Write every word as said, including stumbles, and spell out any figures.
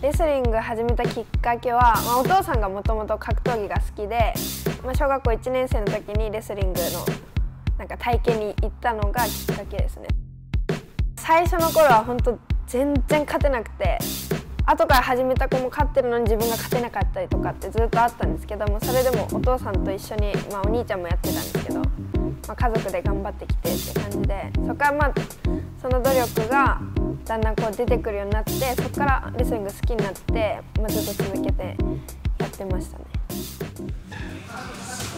レスリング始めたきっかけは、まあ、お父さんがもともと格闘技が好きで、まあ、小学校いちねん生の時にレスリングのなんか体験に行ったのがきっかけですね。最初の頃は本当全然勝てなくて、後から始めた子も勝ってるのに自分が勝てなかったりとかってずっとあったんですけども、それでもお父さんと一緒に、まあ、お兄ちゃんもやってたんですけど、まあ、家族で頑張ってきてって感じで、そこからまあその努力がだんだんこう出てくるようになって、そこからレスリング好きになって、まあ、ずっと続けてやってましたね。